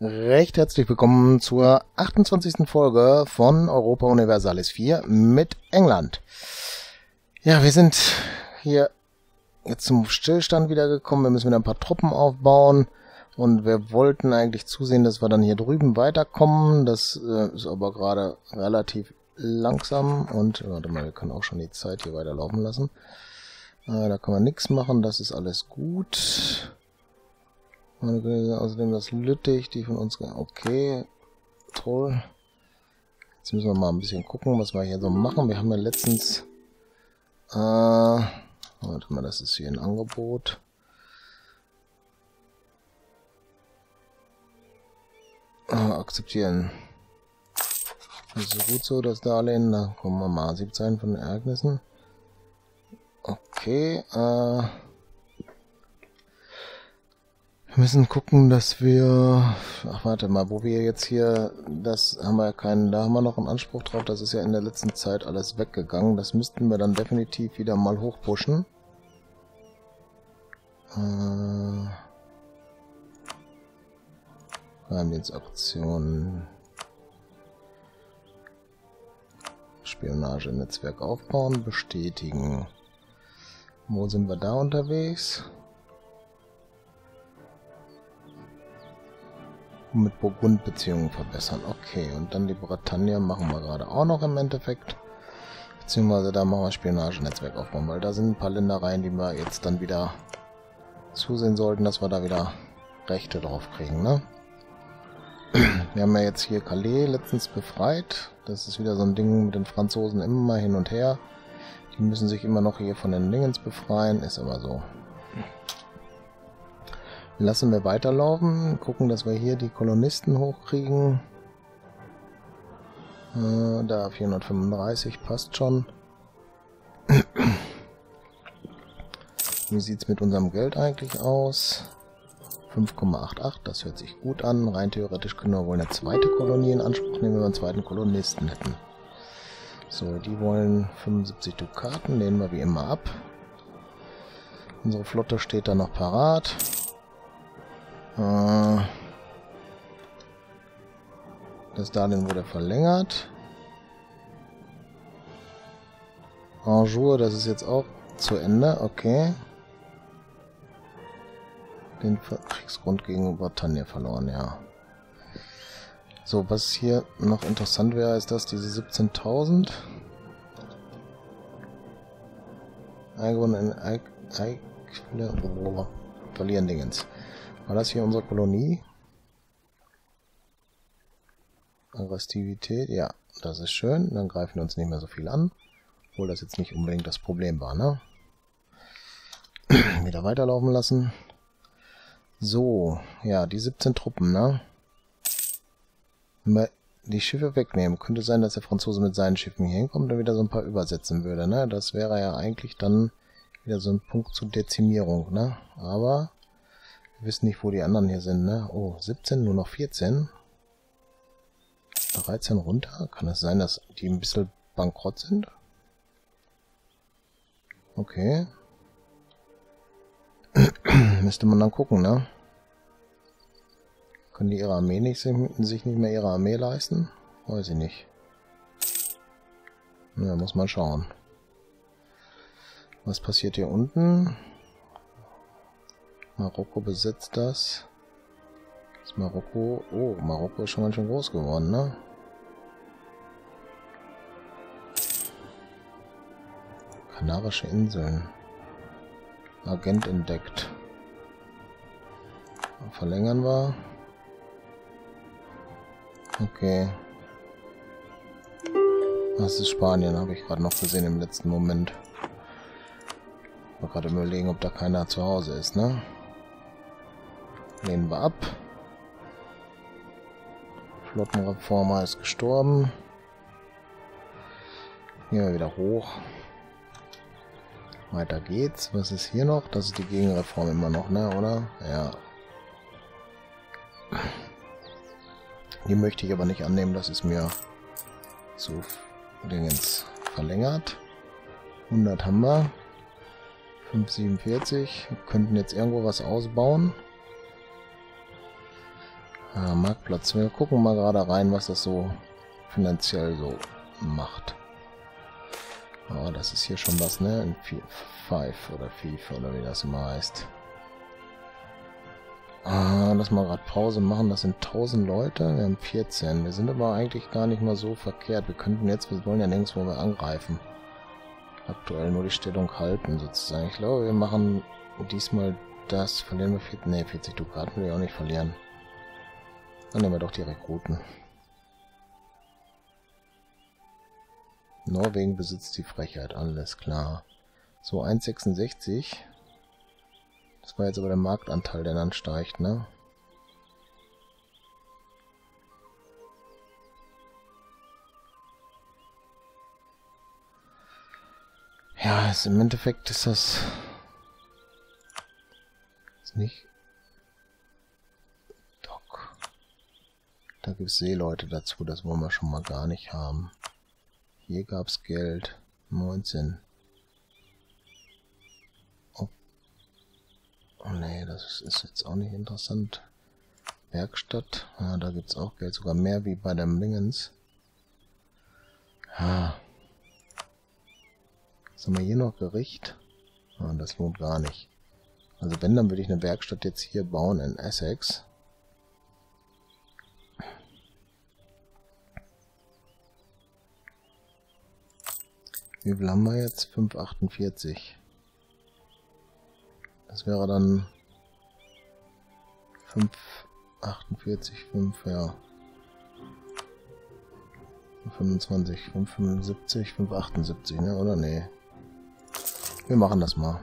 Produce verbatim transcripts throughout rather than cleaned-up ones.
Recht herzlich willkommen zur achtundzwanzigsten Folge von Europa Universalis vier mit England. Ja, wir sind hier jetzt zum Stillstand wiedergekommen. Wir müssen wieder ein paar Truppen aufbauen und wir wollten eigentlich zusehen, dass wir dann hier drüben weiterkommen. Das äh, ist aber gerade relativ langsam und warte mal, wir können auch schon die Zeit hier weiterlaufen lassen. Äh, da kann man nichts machen, das ist alles gut. Außerdem das Lüttich, die von uns... Okay, toll. Jetzt müssen wir mal ein bisschen gucken, was wir hier so machen. Wir haben ja letztens... Äh, warte mal, das ist hier ein Angebot. Äh, akzeptieren. Das ist gut so, das Darlehen. Da kommen wir mal siebzehn von den Ereignissen. Okay, äh... wir müssen gucken, dass wir... Ach, warte mal, wo wir jetzt hier... Das haben wir ja keinen... Da haben wir noch einen Anspruch drauf. Das ist ja in der letzten Zeit alles weggegangen. Das müssten wir dann definitiv wieder mal hochpushen. Äh... Geheimdienstaktionen... Spionage-Netzwerk aufbauen, bestätigen. Wo sind wir da unterwegs? Mit Burgund Beziehungen verbessern. Okay, und dann die Bretagne machen wir gerade auch noch im Endeffekt. Beziehungsweise da machen wir Spionagenetzwerk aufbauen, weil da sind ein paar Ländereien, die wir jetzt dann wieder zusehen sollten, dass wir da wieder Rechte drauf kriegen, ne? Wir haben ja jetzt hier Calais letztens befreit. Das ist wieder so ein Ding mit den Franzosen immer mal hin und her. Die müssen sich immer noch hier von den Dingens befreien, ist aber so. Lassen wir weiterlaufen, gucken, dass wir hier die Kolonisten hochkriegen. Äh, da vierhundertfünfunddreißig passt schon. Wie sieht es mit unserem Geld eigentlich aus? fünf Komma achtundachtzig, das hört sich gut an. Rein theoretisch können wir wohl eine zweite Kolonie in Anspruch nehmen, wenn wir einen zweiten Kolonisten hätten. So, die wollen fünfundsiebzig Dukaten, lehnen wir wie immer ab. Unsere Flotte steht da noch parat. Das Darlehen wurde verlängert. Anjou, das ist jetzt auch zu Ende, okay. Den Kriegsgrund gegen Bretagne verloren, ja. So, was hier noch interessant wäre, ist, dass diese siebzehntausend Eingewohner in verlieren Dingens. War das hier unsere Kolonie? Aggressivität, ja, das ist schön. Dann greifen wir uns nicht mehr so viel an. Obwohl das jetzt nicht unbedingt das Problem war, ne? Wieder weiterlaufen lassen. So, ja, die siebzehn Truppen, ne? Wenn wir die Schiffe wegnehmen, könnte sein, dass der Franzose mit seinen Schiffen hier hinkommt und wieder so ein paar übersetzen würde, ne? Das wäre ja eigentlich dann wieder so ein Punkt zur Dezimierung, ne? Aber... wir wissen nicht, wo die anderen hier sind, ne? Oh, siebzehn, nur noch vierzehn. dreizehn runter. Kann es sein, dass die ein bisschen bankrott sind? Okay. Müsste man dann gucken, ne? Können die ihre Armee nicht, sich nicht mehr ihre Armee leisten? Weiß ich nicht. Ja, muss man schauen. Was passiert hier unten? Marokko besetzt das. Das Marokko... Oh, Marokko ist schon ganz schön groß geworden, ne? Kanarische Inseln. Agent entdeckt. Verlängern wir. Okay. Das ist Spanien, habe ich gerade noch gesehen im letzten Moment. Ich war gerade überlegen, ob da keiner zu Hause ist, ne? Lehnen wir ab. Flottenreformer ist gestorben. Gehen wir wieder hoch. Weiter geht's. Was ist hier noch? Das ist die Gegenreform immer noch, ne, oder? Ja. Die möchte ich aber nicht annehmen. Das ist mir zu Dingens verlängert. hundert haben wir. fünfhundertsiebenundvierzig. Wir könnten jetzt irgendwo was ausbauen. Ja, Marktplatz. Wir gucken mal gerade rein, was das so finanziell so macht. Aber das ist hier schon was, ne? In Five oder Five oder wie das immer heißt. Ah, lass mal gerade Pause machen. Das sind tausend Leute. Wir haben vierzehn. Wir sind aber eigentlich gar nicht mal so verkehrt. Wir könnten jetzt, wir wollen ja nirgendwo mehr angreifen. Aktuell nur die Stellung halten, sozusagen. Ich glaube, wir machen diesmal das. Verlieren wir vierzig, nee, vierzig Dukaten will ich auch nicht verlieren. Dann nehmen wir doch die Rekruten. Norwegen besitzt die Frechheit, alles klar. So, eins Komma sechsundsechzig. Das war jetzt aber der Marktanteil, der dann steigt, ne? Ja, ist, im Endeffekt ist das... Ist nicht... Dock. Da gibt es Seeleute dazu, das wollen wir schon mal gar nicht haben. Hier gab es Geld. neunzehn. Oh. Oh nee, das ist jetzt auch nicht interessant. Werkstatt. Ja, da gibt es auch Geld. Sogar mehr wie bei dem Dingens. Ja. Was haben wir hier noch? Gericht? Ja, das lohnt gar nicht. Also wenn, dann würde ich eine Werkstatt jetzt hier bauen in Essex. Wie viel haben wir jetzt? fünf Komma achtundvierzig. Das wäre dann fünf Komma achtundvierzig, fünf, ja. fünfundzwanzig, fünf Komma fünfundsiebzig, fünf Komma achtundsiebzig, ne? Oder nee? Wir machen das mal.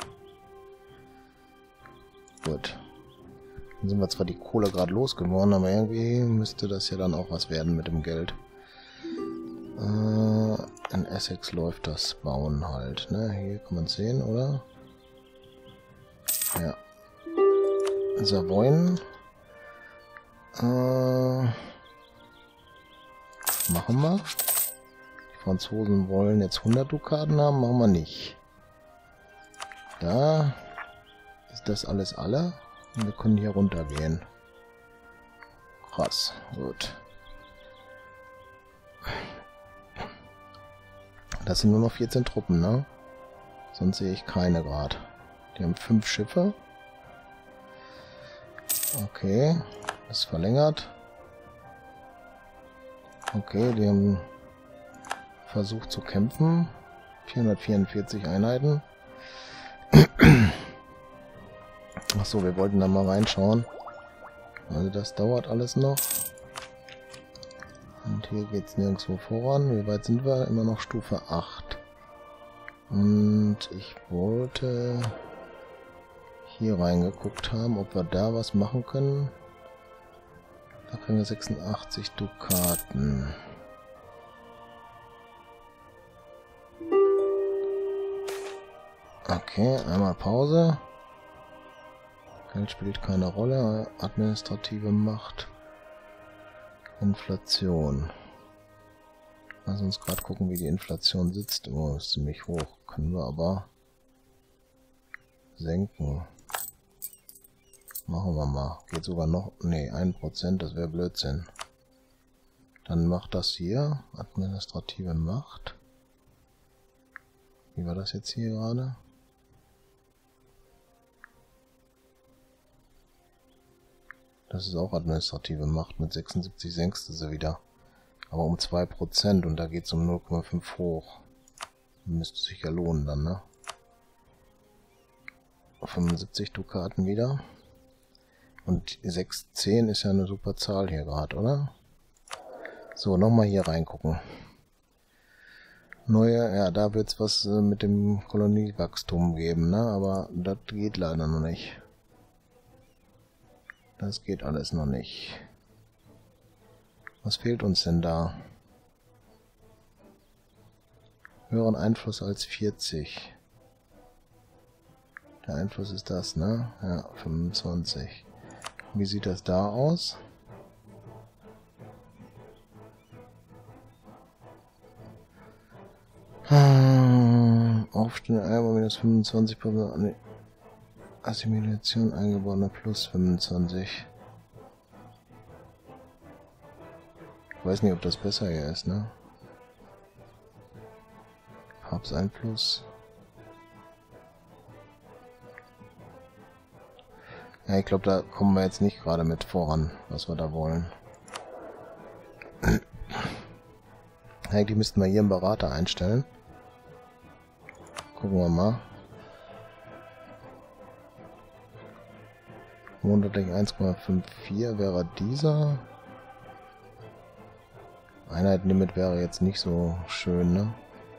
Gut. Dann sind wir zwar die Kohle gerade losgeworden, aber irgendwie müsste das ja dann auch was werden mit dem Geld. Äh, in Essex läuft das Bauen halt, ne? Hier kann man es sehen, oder? Ja. Savoyen. Äh, machen wir. Die Franzosen wollen jetzt hundert Dukaten haben, machen wir nicht. Da ist das alles alle. Und wir können hier runtergehen. Krass, gut. Das sind nur noch vierzehn Truppen, ne? Sonst sehe ich keine gerade. Die haben fünf Schiffe. Okay, das ist verlängert. Okay, die haben versucht zu kämpfen. vierhundertvierundvierzig Einheiten. Achso, wir wollten da mal reinschauen. Also das dauert alles noch. Und hier geht es nirgendwo voran. Wie weit sind wir? Immer noch Stufe acht. Und ich wollte hier reingeguckt haben, ob wir da was machen können. Da kriegen wir sechsundachtzig Dukaten. Okay, einmal Pause. Geld spielt keine Rolle. Administrative Macht. Inflation. Lass uns gerade gucken, wie die Inflation sitzt. Oh, ist ziemlich hoch. Können wir aber senken. Machen wir mal. Geht sogar noch... Ne, ein Prozent, das wäre Blödsinn. Dann macht das hier. Administrative Macht. Wie war das jetzt hier gerade? Das ist auch administrative Macht. Mit sechsundsiebzig senkst du sie wieder. Aber um zwei Prozent und da geht es um null Komma fünf hoch. Müsste sich ja lohnen dann, ne? fünfundsiebzig Dukaten wieder. Und sechs Komma zehn ist ja eine super Zahl hier gerade, oder? So, nochmal hier reingucken. Neue, ja, da wird es was äh, mit dem Koloniewachstum geben, ne? Aber das geht leider noch nicht. Das geht alles noch nicht. Was fehlt uns denn da? Höheren Einfluss als vierzig. Der Einfluss ist das, ne? Ja, fünfundzwanzig. Wie sieht das da aus? Hm, Aufstände einmal minus fünfundzwanzig Prozent. Assimilation eingebaut plus fünfundzwanzig. weiß nicht, ob das besser hier ist, ne? Farbseinfluss. Ja, ich glaube, da kommen wir jetzt nicht gerade mit voran, was wir da wollen. Eigentlich müssten wir hier einen Berater einstellen. Gucken wir mal. monatlich eins Komma vierundfünfzig wäre dieser. Einheit-Limit wäre jetzt nicht so schön, ne?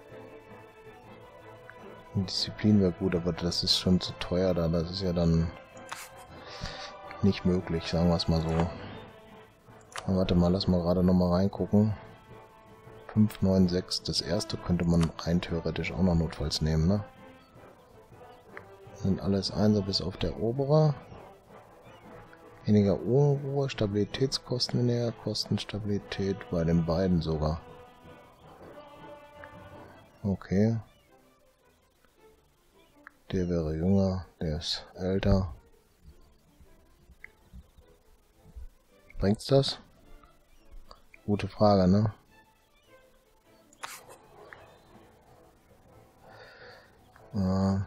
Disziplin wäre gut, aber das ist schon zu teuer da. Das ist ja dann nicht möglich, sagen wir es mal so. Na, warte mal, lass mal gerade nochmal reingucken. fünf neun sechs, das erste könnte man rein theoretisch auch noch notfalls nehmen, ne? Das sind alles Einser bis auf der obere. Weniger Unruhe, Stabilitätskosten näher, Kostenstabilität bei den beiden sogar. Okay. Der wäre jünger, der ist älter. Bringt's das? Gute Frage, ne? Äh.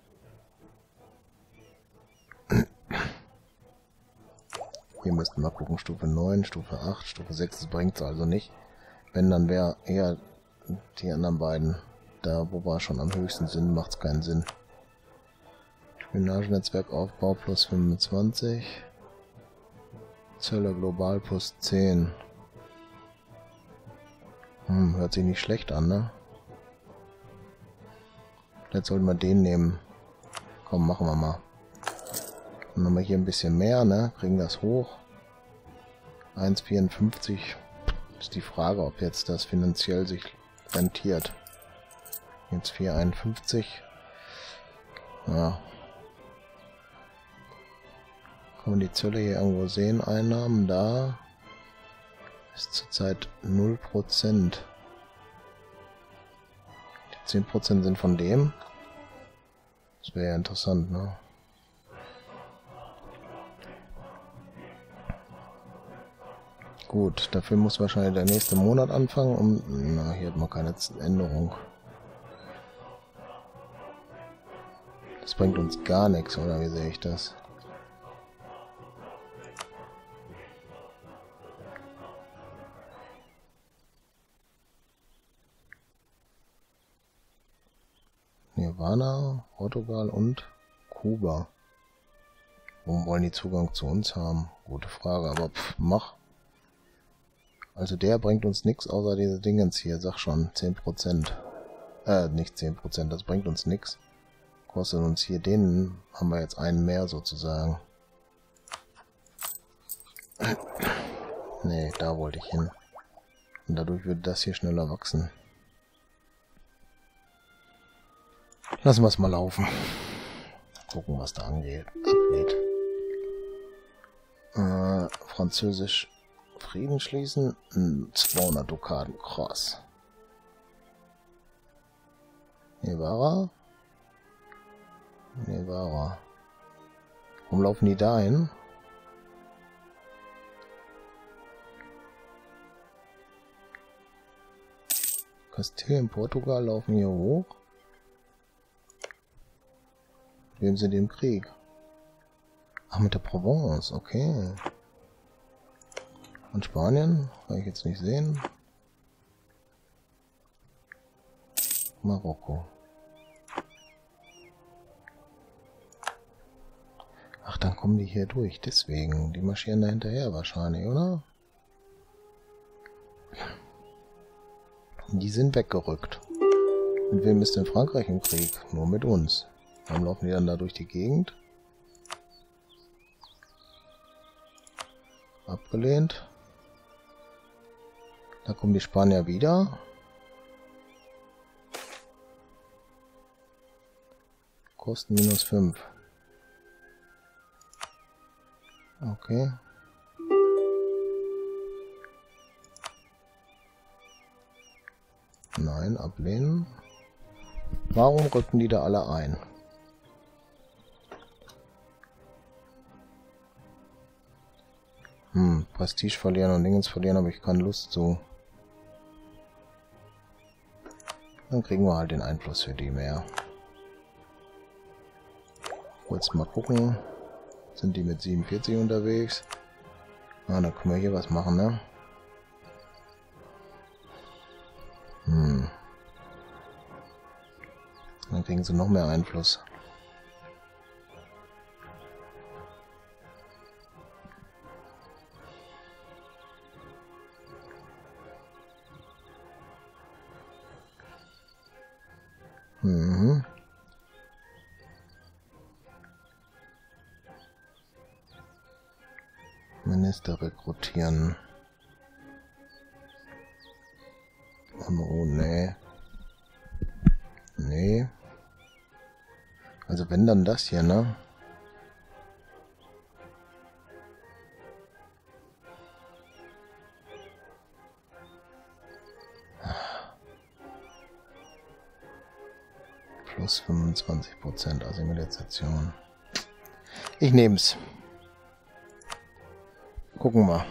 Hier müssten wir gucken, Stufe neun, Stufe acht, Stufe sechs, das bringt es also nicht. Wenn, dann wäre eher die anderen beiden. Da, wo wir schon am höchsten sind, macht es keinen Sinn. Spionagenetzwerkaufbau plus fünfundzwanzig. Zölle global plus zehn. Hm, hört sich nicht schlecht an, ne? Vielleicht sollten wir den nehmen. Komm, machen wir mal. Dann haben wir hier ein bisschen mehr, ne? Kriegen das hoch. eins Komma vierundfünfzig. Ist die Frage, ob jetzt das finanziell sich rentiert. Jetzt vier Komma einundfünfzig. Ja. Kann man die Zölle hier irgendwo sehen? Einnahmen da. Ist zurzeit null Prozent. Die zehn Prozent sind von dem. Das wäre ja interessant, ne? Gut, dafür muss wahrscheinlich der nächste Monat anfangen. Um, na, hier hat man keine Änderung. Das bringt uns gar nichts, oder wie sehe ich das? Nirvana, Portugal und Kuba. Warum wollen die Zugang zu uns haben? Gute Frage, aber pff, mach. Also der bringt uns nichts außer diese Dingens hier, sag schon, zehn Prozent. Äh, nicht zehn Prozent, das bringt uns nichts. Kostet uns hier den, haben wir jetzt einen mehr sozusagen. Nee, da wollte ich hin. Und dadurch würde das hier schneller wachsen. Lassen wir es mal laufen. Gucken, was da angeht. Abgeht. Äh, Französisch Frieden schließen. zweihundert Dukaten. Krass. Nevara? Nevara. Warum laufen die da hin? Kastilien, Portugal laufen hier hoch. Wem sind die im Krieg? Ach, mit der Provence, okay. Und Spanien? Kann ich jetzt nicht sehen. Marokko. Ach, dann kommen die hier durch, deswegen. Die marschieren da hinterher wahrscheinlich, oder? Die sind weggerückt. Mit wem ist denn Frankreich im Krieg? Nur mit uns. Warum laufen die dann da durch die Gegend? Abgelehnt. Da kommen die Spanier wieder. Kosten minus fünf. Okay. Nein, ablehnen. Warum rücken die da alle ein? Hm, Prestige verlieren und Dingens verlieren, aber ich keine Lust zu. Dann kriegen wir halt den Einfluss für die mehr. Kurz mal gucken. Sind die mit siebenundvierzig unterwegs? Ah, da können wir hier was machen, ne? Hm. Dann kriegen sie noch mehr Einfluss. Mhm. Minister rekrutieren. Oh, nee. Nee. Also wenn dann das hier, ne? Plus fünfundzwanzig Prozent Assimilation. Ich nehm's. Gucken wir.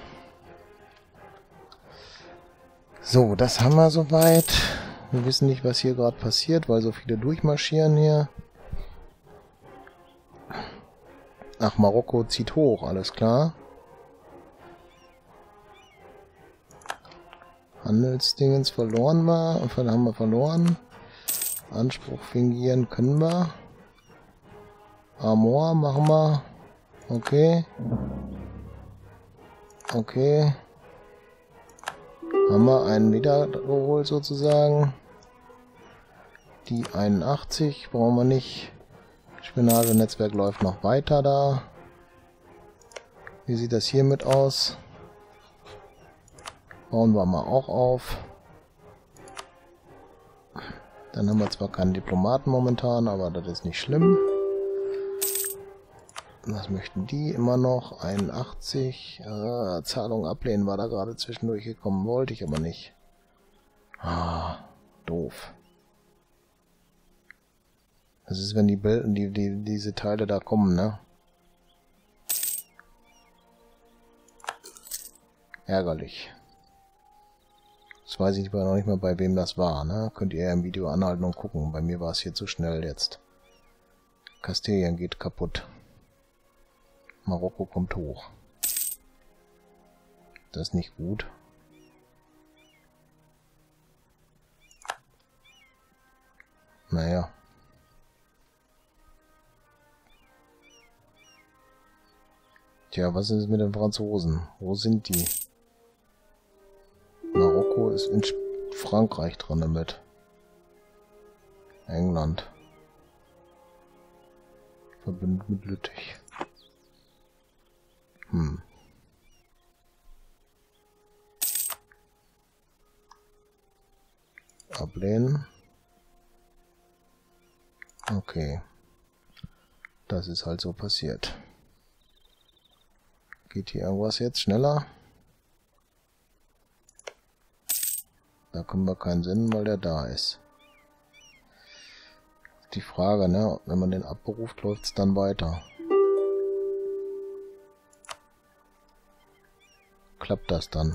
So, das haben wir soweit. Wir wissen nicht, was hier gerade passiert, weil so viele durchmarschieren hier. Ach, Marokko zieht hoch, alles klar. Handelsdingens verloren wir. Und dann haben wir verloren. Anspruch fingieren können wir. Amor machen wir. Okay. Okay. Haben wir einen wiedergeholt sozusagen. Die einundachtzig brauchen wir nicht. Spionagenetzwerk läuft noch weiter da. Wie sieht das hiermit aus? Bauen wir mal auch auf. Dann haben wir zwar keinen Diplomaten momentan, aber das ist nicht schlimm. Was möchten die? Immer noch einundachtzig. Äh, Zahlung ablehnen war da gerade zwischendurch gekommen. Wollte ich aber nicht. Ah, doof. Das ist, wenn die, die, die diese Teile da kommen, ne? Ärgerlich. Das weiß ich aber noch nicht mal, bei wem das war, ne? Könnt ihr ja im Video anhalten und gucken. Bei mir war es hier zu schnell jetzt. Kastilien geht kaputt. Marokko kommt hoch. Das ist nicht gut. Naja. Tja, was ist mit den Franzosen? Wo sind die? Marokko ist in Frankreich dran damit. England. Verbündet mit Lüttich. Hm. Ablehnen. Okay. Das ist halt so passiert. Geht hier irgendwas jetzt schneller? Da können wir keinen Sinn, weil der da ist. Die Frage, ne? Wenn man den abberuft, läuft es dann weiter. Klappt das dann?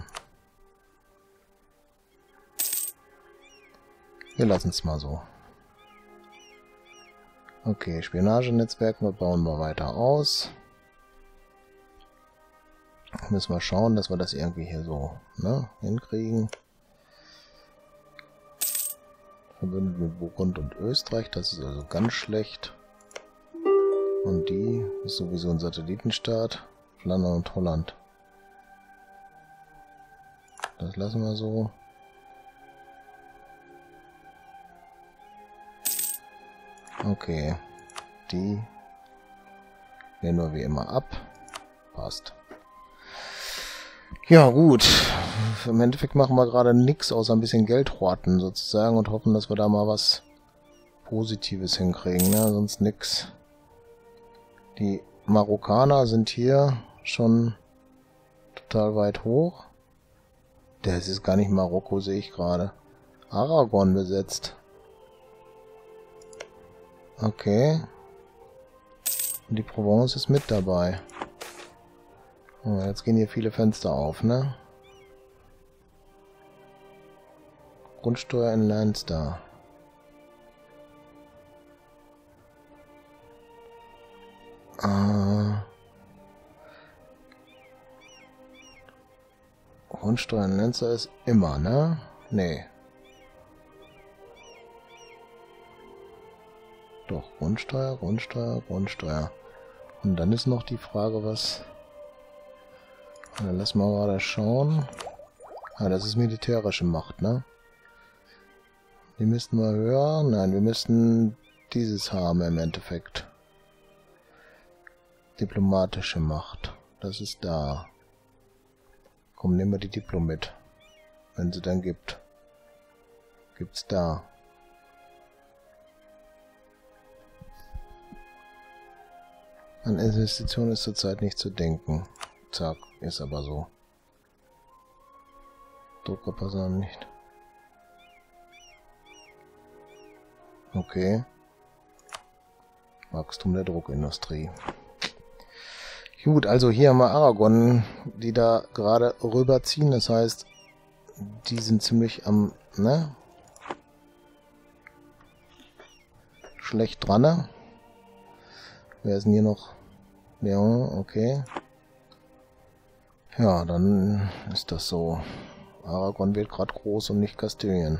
Wir lassen es mal so. Okay, Spionagenetzwerk bauen wir weiter aus. Müssen wir schauen, dass wir das irgendwie hier so, ne, hinkriegen. Verbündet mit Burgund und Österreich, das ist also ganz schlecht. Und die ist sowieso ein Satellitenstaat. Flandern und Holland. Das lassen wir so. Okay. Die lehnen wir wie immer ab. Passt. Ja, gut. Im Endeffekt machen wir gerade nichts, außer ein bisschen Geld horten sozusagen und hoffen, dass wir da mal was Positives hinkriegen, ne? Sonst nix. Die Marokkaner sind hier schon total weit hoch. Das ist gar nicht Marokko, sehe ich gerade. Aragon besetzt. Okay. Und die Provence ist mit dabei. Oh, jetzt gehen hier viele Fenster auf, ne? Grundsteuer in Leinster. Äh... Grundsteuer in Leinster ist immer, ne? Nee. Doch, Grundsteuer, Grundsteuer, Grundsteuer. Und dann ist noch die Frage, was... Dann lass mal gerade schauen. Ah, das ist militärische Macht, ne? Die müssten wir höher. Nein, wir müssten dieses haben im Endeffekt. Diplomatische Macht. Das ist da. Komm, nehmen wir die Diplo mit. Wenn sie dann gibt. Gibt's da. An Investitionen ist zurzeit nicht zu denken. Zack, ist aber so. Drucker passen nicht. Okay. Wachstum der Druckindustrie. Gut, also hier haben wir Aragon, die da gerade rüberziehen. Das heißt, die sind ziemlich am, ne? Schlecht dran, ne? Wer ist denn hier noch? Leon, okay. Ja, dann ist das so. Aragon wird gerade groß und nicht Kastilien.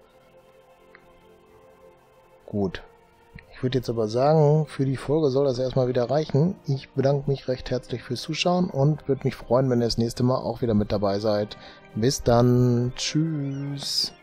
Gut. Ich würde jetzt aber sagen, für die Folge soll das erstmal wieder reichen. Ich bedanke mich recht herzlich fürs Zuschauen und würde mich freuen, wenn ihr das nächste Mal auch wieder mit dabei seid. Bis dann. Tschüss.